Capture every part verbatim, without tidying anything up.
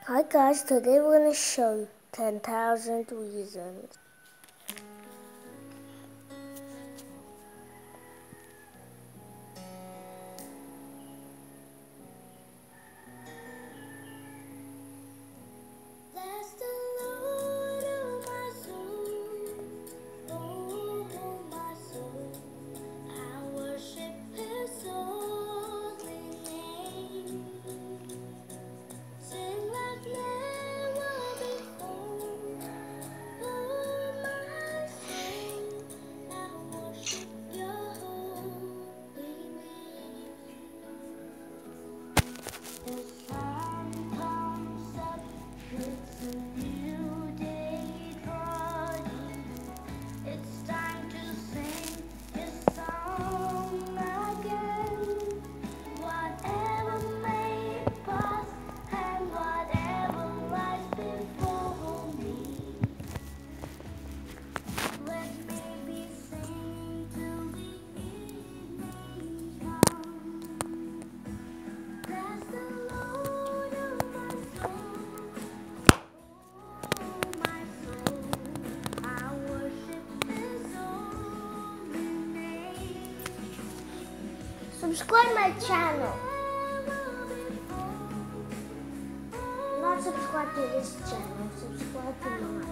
Hi guys, today we're going to show ten thousand reasons. Bless the Lord, oh my soul, oh my soul, I worship His holy name. Sing like never before, oh my soul, I worship Your holy name. The sun comes up, it's a new day dawning. It's time to sing His song again. Whatever may pass and whatever lies before me, let me be singing till the evening comes. Bless the Lord, oh my soul, oh my soul, I worship His holy name. Subscribe my channel. Not subscribe to this channel, subscribe to mine.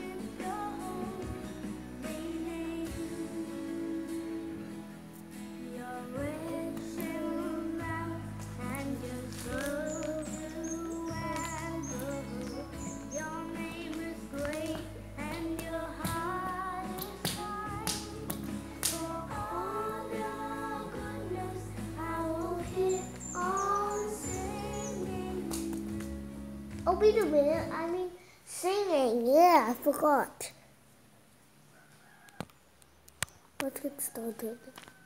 Oh, wait a minute, I mean singing. Yeah, I forgot. Let's get started.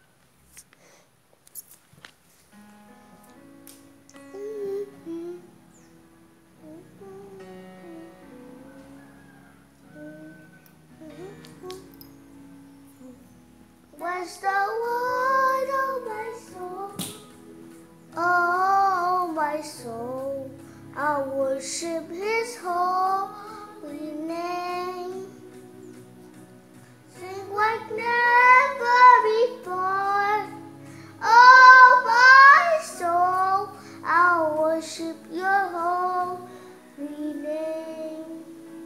Bless the Lord, oh my soul, oh my soul, I worship His holy name. Sing like never before, oh my soul, I worship Your holy name.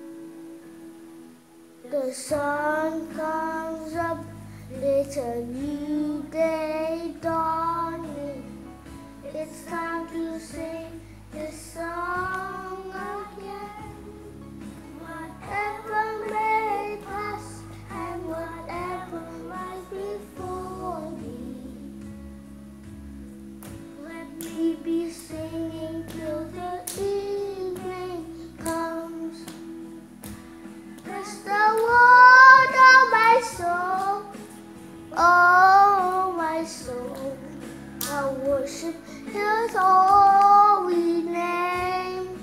The sun comes up, it's a new day dawning. It's time to sing this song again. Whatever may pass and whatever lies before me, let me be singing till the evening comes. Bless the Lord, oh my soul, oh my soul, I worship His holy name.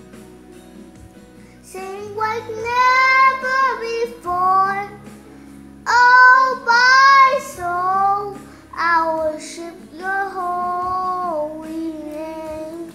Sing like never before, oh my soul, I worship Your holy name.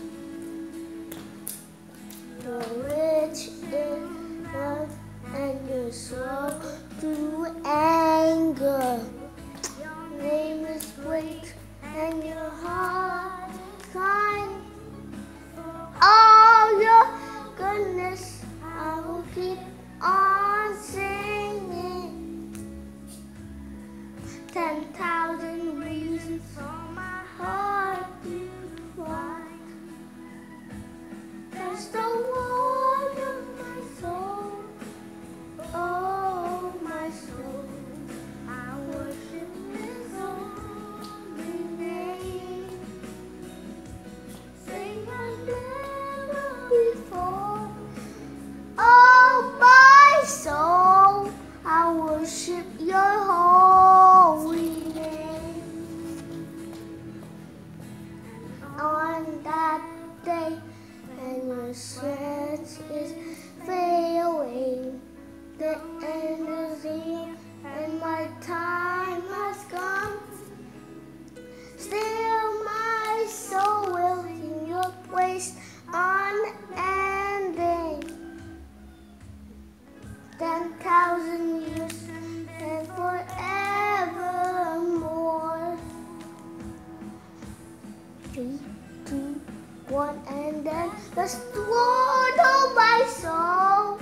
You're rich in love and You're slow to anger. Your name is great and Your heart is kind. For all Your goodness, I will keep on singing. Ten thousand reasons for my heart to find. Bless the Lord of my soul, oh my soul, I worship His holy name. Sing like never before, oh my soul, I worship Your holy name. On that day when Your strength is failing, the end is here and my time has come. Still my soul will in Your place unending. And then bless the Lord, oh my soul,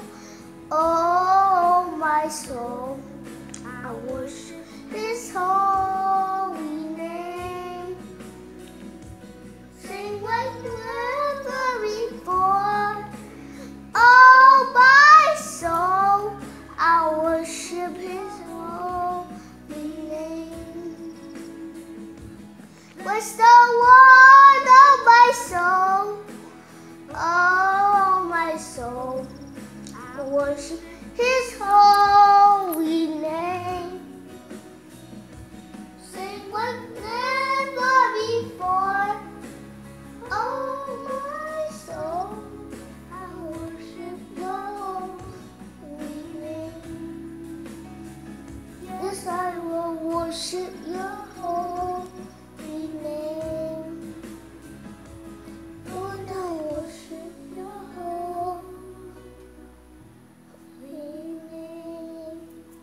oh my soul. I worship His holy name. Sing like never before. Oh my soul, I worship His holy name. Bless the Lord, oh my soul, oh my soul. I worship His holy name. Sing like never before. Oh my soul, I worship Your holy name. Yes, I will worship Your holy name. Lord, I worship Your holy name.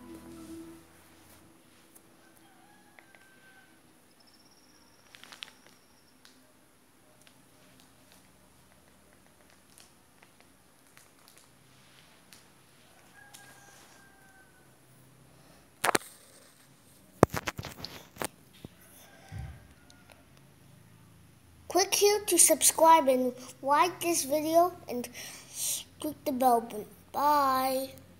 Click here to subscribe and like this video and click the bell button. Bye.